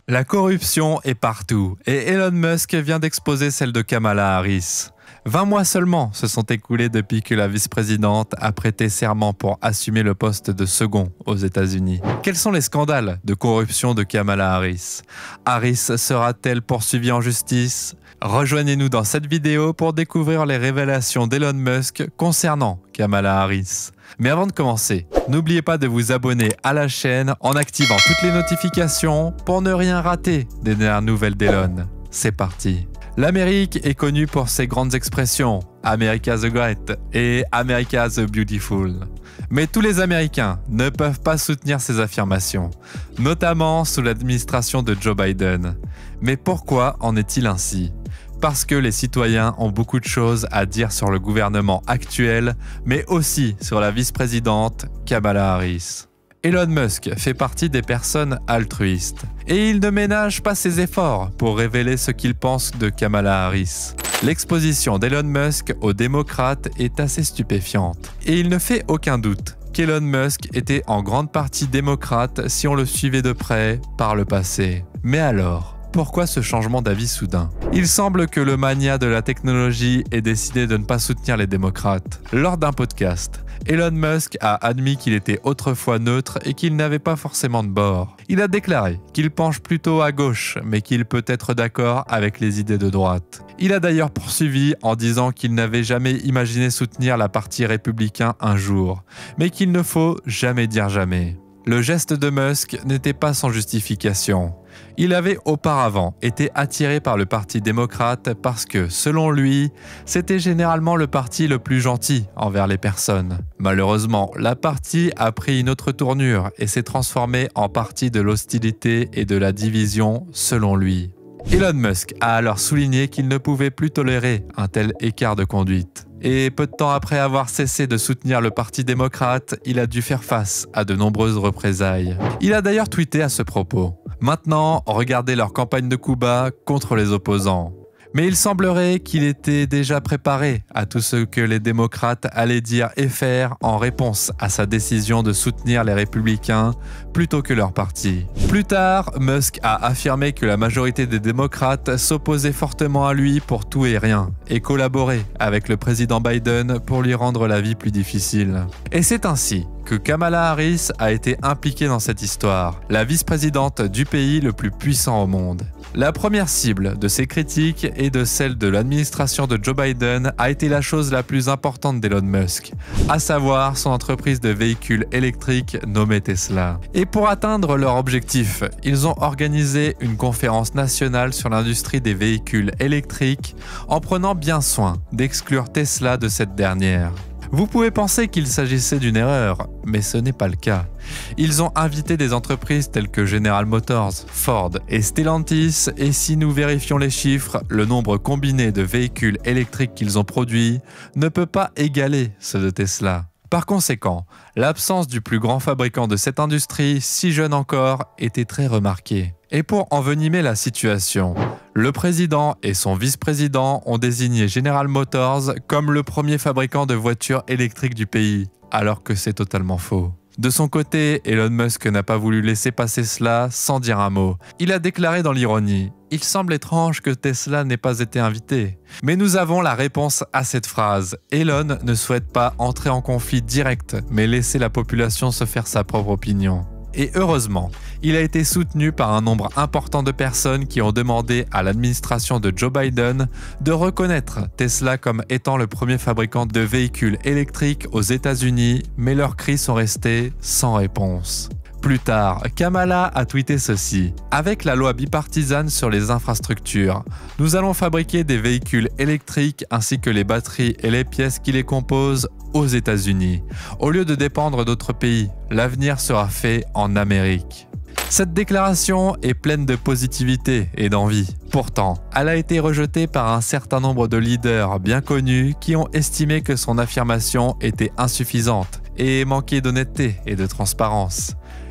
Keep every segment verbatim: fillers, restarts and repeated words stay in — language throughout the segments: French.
La corruption est partout et Elon Musk vient d'exposer celle de Kamala Harris. vingt mois seulement se sont écoulés depuis que la vice-présidente a prêté serment pour assumer le poste de second aux États-Unis. Quels sont les scandales de corruption de Kamala Harris? Harris sera-t-elle poursuivie en justice? Rejoignez-nous dans cette vidéo pour découvrir les révélations d'Elon Musk concernant Kamala Harris. Mais avant de commencer, n'oubliez pas de vous abonner à la chaîne en activant toutes les notifications pour ne rien rater des dernières nouvelles d'Elon. C'est parti. L'Amérique est connue pour ses grandes expressions « America the Great » et « America the Beautiful ». Mais tous les Américains ne peuvent pas soutenir ces affirmations, notamment sous l'administration de Joe Biden. Mais pourquoi en est-il ainsi ? Parce que les citoyens ont beaucoup de choses à dire sur le gouvernement actuel, mais aussi sur la vice-présidente Kamala Harris. Elon Musk fait partie des personnes altruistes et il ne ménage pas ses efforts pour révéler ce qu'il pense de Kamala Harris. L'exposition d'Elon Musk aux démocrates est assez stupéfiante et il ne fait aucun doute qu'Elon Musk était en grande partie démocrate si on le suivait de près par le passé. Mais alors ? Pourquoi ce changement d'avis soudain? Il semble que le mania de la technologie ait décidé de ne pas soutenir les démocrates. Lors d'un podcast, Elon Musk a admis qu'il était autrefois neutre et qu'il n'avait pas forcément de bord. Il a déclaré qu'il penche plutôt à gauche, mais qu'il peut être d'accord avec les idées de droite. Il a d'ailleurs poursuivi en disant qu'il n'avait jamais imaginé soutenir la partie républicain un jour, mais qu'il ne faut jamais dire jamais. Le geste de Musk n'était pas sans justification. Il avait auparavant été attiré par le Parti démocrate parce que, selon lui, c'était généralement le parti le plus gentil envers les personnes. Malheureusement, la partie a pris une autre tournure et s'est transformée en parti de l'hostilité et de la division, selon lui. Elon Musk a alors souligné qu'il ne pouvait plus tolérer un tel écart de conduite. Et peu de temps après avoir cessé de soutenir le Parti démocrate, il a dû faire face à de nombreuses représailles. Il a d'ailleurs tweeté à ce propos. Maintenant, regardez leur campagne de coups bas contre les opposants. Mais il semblerait qu'il était déjà préparé à tout ce que les démocrates allaient dire et faire en réponse à sa décision de soutenir les républicains plutôt que leur parti. Plus tard, Musk a affirmé que la majorité des démocrates s'opposaient fortement à lui pour tout et rien et collaboraient avec le président Biden pour lui rendre la vie plus difficile. Et c'est ainsi que Kamala Harris a été impliquée dans cette histoire, la vice-présidente du pays le plus puissant au monde. La première cible de ces critiques et de celle de l'administration de Joe Biden a été la chose la plus importante d'Elon Musk, à savoir son entreprise de véhicules électriques nommée Tesla. Et pour atteindre leur objectif, ils ont organisé une conférence nationale sur l'industrie des véhicules électriques en prenant bien soin d'exclure Tesla de cette dernière. Vous pouvez penser qu'il s'agissait d'une erreur, mais ce n'est pas le cas. Ils ont invité des entreprises telles que General Motors, Ford et Stellantis, et si nous vérifions les chiffres, le nombre combiné de véhicules électriques qu'ils ont produits ne peut pas égaler ceux de Tesla. Par conséquent, l'absence du plus grand fabricant de cette industrie, si jeune encore, était très remarquée. Et pour envenimer la situation, le président et son vice-président ont désigné General Motors comme le premier fabricant de voitures électriques du pays, alors que c'est totalement faux. De son côté, Elon Musk n'a pas voulu laisser passer cela sans dire un mot. Il a déclaré dans l'ironie « Il semble étrange que Tesla n'ait pas été invité ». Mais nous avons la réponse à cette phrase. Elon ne souhaite pas entrer en conflit direct, mais laisser la population se faire sa propre opinion. Et heureusement, il a été soutenu par un nombre important de personnes qui ont demandé à l'administration de Joe Biden de reconnaître Tesla comme étant le premier fabricant de véhicules électriques aux États-Unis, mais leurs cris sont restés sans réponse. Plus tard, Kamala a tweeté ceci. « Avec la loi bipartisane sur les infrastructures, nous allons fabriquer des véhicules électriques ainsi que les batteries et les pièces qui les composent aux États-Unis. Au lieu de dépendre d'autres pays, l'avenir sera fait en Amérique. » Cette déclaration est pleine de positivité et d'envie. Pourtant, elle a été rejetée par un certain nombre de leaders bien connus qui ont estimé que son affirmation était insuffisante et manquait d'honnêteté et de transparence.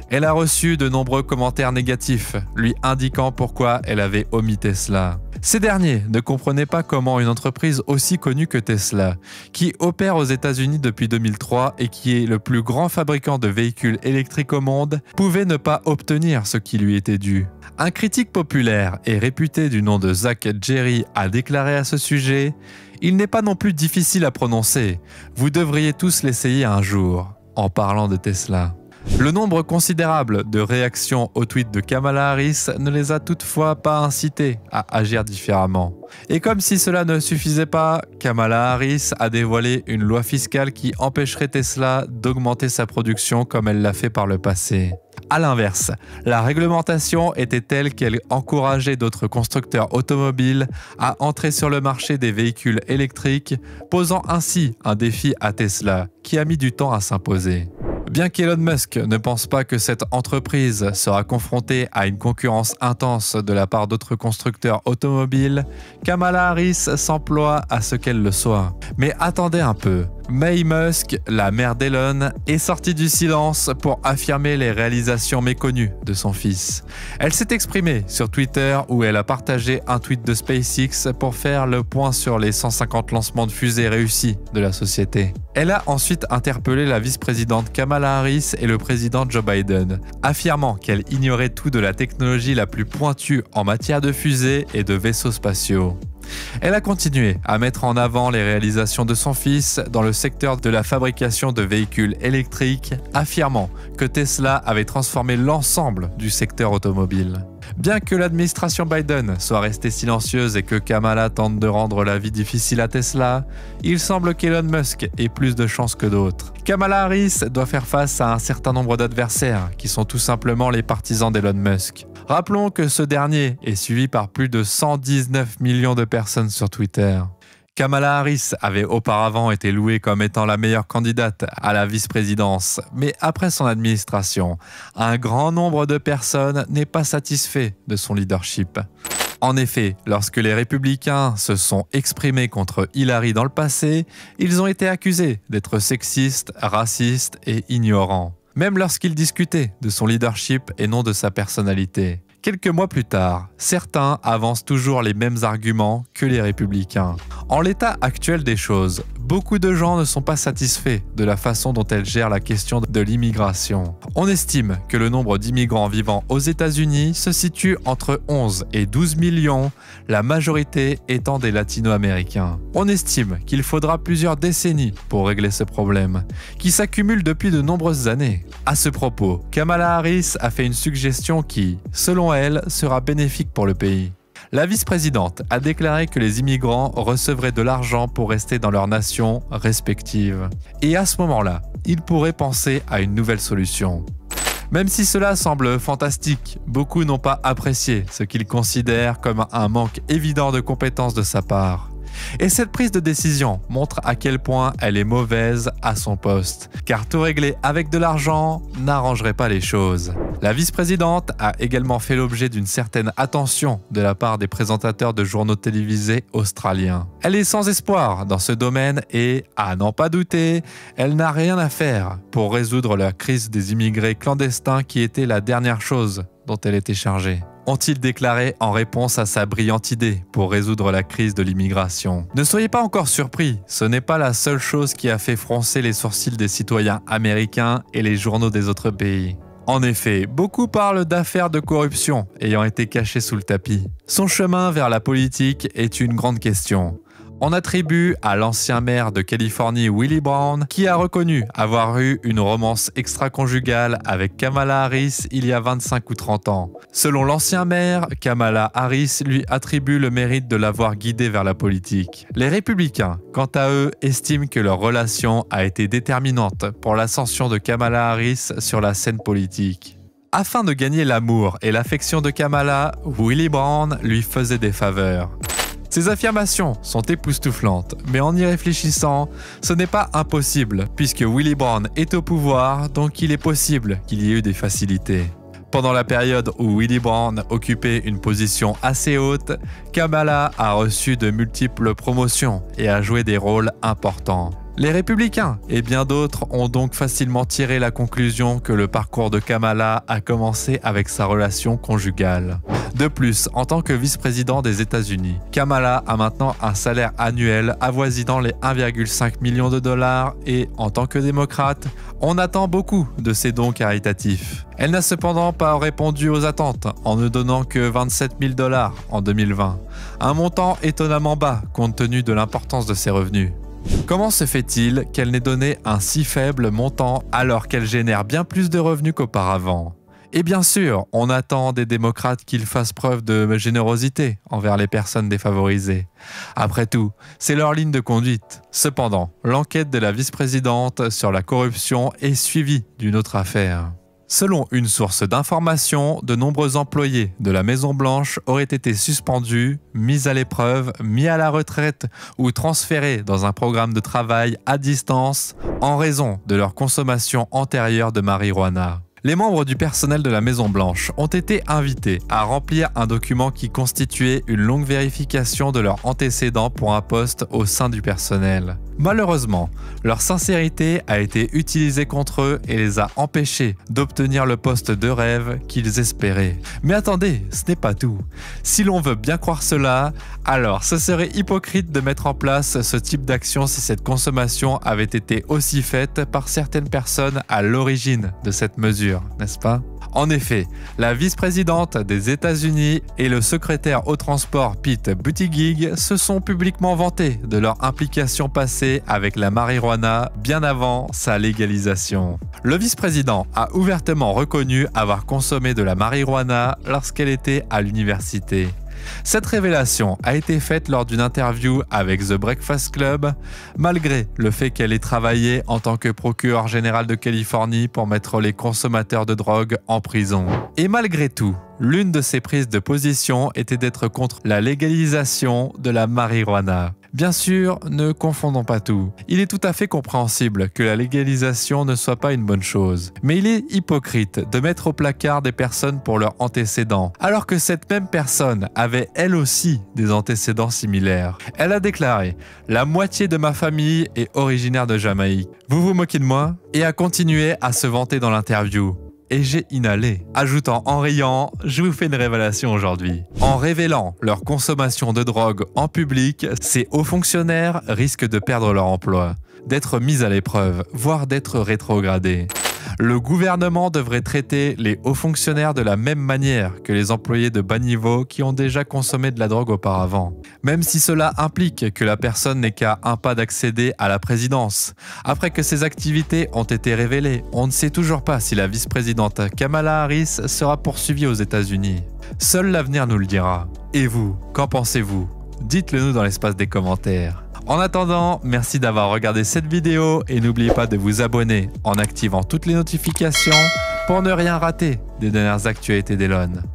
Elle a reçu de nombreux commentaires négatifs, lui indiquant pourquoi elle avait omis Tesla. Ces derniers ne comprenaient pas comment une entreprise aussi connue que Tesla, qui opère aux États-Unis depuis deux mille trois et qui est le plus grand fabricant de véhicules électriques au monde, pouvait ne pas obtenir ce qui lui était dû. Un critique populaire et réputé du nom de Zach Jerry a déclaré à ce sujet « Il n'est pas non plus difficile à prononcer, vous devriez tous l'essayer un jour », en parlant de Tesla. Le nombre considérable de réactions au tweet de Kamala Harris ne les a toutefois pas incités à agir différemment. Et comme si cela ne suffisait pas, Kamala Harris a dévoilé une loi fiscale qui empêcherait Tesla d'augmenter sa production comme elle l'a fait par le passé. A l'inverse, la réglementation était telle qu'elle encourageait d'autres constructeurs automobiles à entrer sur le marché des véhicules électriques, posant ainsi un défi à Tesla, qui a mis du temps à s'imposer. Bien qu'Elon Musk ne pense pas que cette entreprise sera confrontée à une concurrence intense de la part d'autres constructeurs automobiles, Kamala Harris s'emploie à ce qu'elle le soit. Mais attendez un peu, May Musk, la mère d'Elon, est sortie du silence pour affirmer les réalisations méconnues de son fils. Elle s'est exprimée sur Twitter où elle a partagé un tweet de SpaceX pour faire le point sur les cent cinquante lancements de fusées réussis de la société. Elle a ensuite interpellé la vice-présidente Kamala Harris et le président Joe Biden, affirmant qu'elle ignorait tout de la technologie la plus pointue en matière de fusées et de vaisseaux spatiaux. Elle a continué à mettre en avant les réalisations de son fils dans le secteur de la fabrication de véhicules électriques, affirmant que Tesla avait transformé l'ensemble du secteur automobile. Bien que l'administration Biden soit restée silencieuse et que Kamala tente de rendre la vie difficile à Tesla, il semble qu'Elon Musk ait plus de chance que d'autres. Kamala Harris doit faire face à un certain nombre d'adversaires qui sont tout simplement les partisans d'Elon Musk. Rappelons que ce dernier est suivi par plus de cent dix-neuf millions de personnes sur Twitter. Kamala Harris avait auparavant été louée comme étant la meilleure candidate à la vice-présidence, mais après son administration, un grand nombre de personnes n'est pas satisfait de son leadership. En effet, lorsque les républicains se sont exprimés contre Hillary dans le passé, ils ont été accusés d'être sexistes, racistes et ignorants, même lorsqu'ils discutaient de son leadership et non de sa personnalité. Quelques mois plus tard, certains avancent toujours les mêmes arguments que les républicains. En l'état actuel des choses, beaucoup de gens ne sont pas satisfaits de la façon dont elle gère la question de l'immigration. On estime que le nombre d'immigrants vivant aux États-Unis se situe entre onze et douze millions, la majorité étant des latino-américains. On estime qu'il faudra plusieurs décennies pour régler ce problème, qui s'accumule depuis de nombreuses années. À ce propos, Kamala Harris a fait une suggestion qui, selon elle, sera bénéfique pour le pays. La vice-présidente a déclaré que les immigrants recevraient de l'argent pour rester dans leurs nations respectives. Et à ce moment-là, ils pourraient penser à une nouvelle solution. Même si cela semble fantastique, beaucoup n'ont pas apprécié ce qu'ils considèrent comme un manque évident de compétences de sa part. Et cette prise de décision montre à quel point elle est mauvaise à son poste, car tout régler avec de l'argent n'arrangerait pas les choses. La vice-présidente a également fait l'objet d'une certaine attention de la part des présentateurs de journaux télévisés australiens. Elle est sans espoir dans ce domaine et, à n'en pas douter, elle n'a rien à faire pour résoudre la crise des immigrés clandestins qui était la dernière chose dont elle était chargée. Ont-ils déclaré en réponse à sa brillante idée pour résoudre la crise de l'immigration. Ne soyez pas encore surpris, ce n'est pas la seule chose qui a fait froncer les sourcils des citoyens américains et les journaux des autres pays. En effet, beaucoup parlent d'affaires de corruption ayant été cachées sous le tapis. Son chemin vers la politique est une grande question. On attribue à l'ancien maire de Californie Willie Brown, qui a reconnu avoir eu une romance extra-conjugale avec Kamala Harris il y a vingt-cinq ou trente ans. Selon l'ancien maire, Kamala Harris lui attribue le mérite de l'avoir guidé vers la politique. Les républicains, quant à eux, estiment que leur relation a été déterminante pour l'ascension de Kamala Harris sur la scène politique. Afin de gagner l'amour et l'affection de Kamala, Willie Brown lui faisait des faveurs. Ces affirmations sont époustouflantes, mais en y réfléchissant, ce n'est pas impossible, puisque Willie Brown est au pouvoir, donc il est possible qu'il y ait eu des facilités. Pendant la période où Willie Brown occupait une position assez haute, Kamala a reçu de multiples promotions et a joué des rôles importants. Les républicains et bien d'autres ont donc facilement tiré la conclusion que le parcours de Kamala a commencé avec sa relation conjugale. De plus, en tant que vice-président des États-Unis, Kamala a maintenant un salaire annuel avoisinant les un virgule cinq million de dollars et, en tant que démocrate, on attend beaucoup de ses dons caritatifs. Elle n'a cependant pas répondu aux attentes en ne donnant que vingt-sept mille dollars en deux mille vingt, un montant étonnamment bas compte tenu de l'importance de ses revenus. Comment se fait-il qu'elle n'ait donné un si faible montant alors qu'elle génère bien plus de revenus qu'auparavant ? Et bien sûr, on attend des démocrates qu'ils fassent preuve de générosité envers les personnes défavorisées. Après tout, c'est leur ligne de conduite. Cependant, l'enquête de la vice-présidente sur la corruption est suivie d'une autre affaire. Selon une source d'information, de nombreux employés de la Maison-Blanche auraient été suspendus, mis à l'épreuve, mis à la retraite ou transférés dans un programme de travail à distance en raison de leur consommation antérieure de marijuana. Les membres du personnel de la Maison-Blanche ont été invités à remplir un document qui constituait une longue vérification de leurs antécédents pour un poste au sein du personnel. Malheureusement, leur sincérité a été utilisée contre eux et les a empêchés d'obtenir le poste de rêve qu'ils espéraient. Mais attendez, ce n'est pas tout. Si l'on veut bien croire cela, alors ce serait hypocrite de mettre en place ce type d'action si cette consommation avait été aussi faite par certaines personnes à l'origine de cette mesure, n'est-ce pas ? En effet, la vice-présidente des États-Unis et le secrétaire au transport Pete Buttigieg se sont publiquement vantés de leur implication passée avec la marijuana bien avant sa légalisation. Le vice-président a ouvertement reconnu avoir consommé de la marijuana lorsqu'elle était à l'université. Cette révélation a été faite lors d'une interview avec The Breakfast Club, malgré le fait qu'elle ait travaillé en tant que procureur général de Californie pour mettre les consommateurs de drogue en prison. Et malgré tout, l'une de ses prises de position était d'être contre la légalisation de la marijuana. Bien sûr, ne confondons pas tout. Il est tout à fait compréhensible que la légalisation ne soit pas une bonne chose. Mais il est hypocrite de mettre au placard des personnes pour leurs antécédents, alors que cette même personne avait elle aussi des antécédents similaires. Elle a déclaré « La moitié de ma famille est originaire de Jamaïque. Vous vous moquez de moi ?» et a continué à se vanter dans l'interview. Et j'ai inhalé, ajoutant en riant « Je vous fais une révélation aujourd'hui ». En révélant leur consommation de drogue en public, ces hauts fonctionnaires risquent de perdre leur emploi, d'être mis à l'épreuve, voire d'être rétrogradés. Le gouvernement devrait traiter les hauts fonctionnaires de la même manière que les employés de bas niveau qui ont déjà consommé de la drogue auparavant. Même si cela implique que la personne n'est qu'à un pas d'accéder à la présidence. Après que ces activités ont été révélées, on ne sait toujours pas si la vice-présidente Kamala Harris sera poursuivie aux États-Unis. Seul l'avenir nous le dira. Et vous, qu'en pensez-vous? Dites-le nous dans l'espace des commentaires. En attendant, merci d'avoir regardé cette vidéo et n'oubliez pas de vous abonner en activant toutes les notifications pour ne rien rater des dernières actualités d'Elon.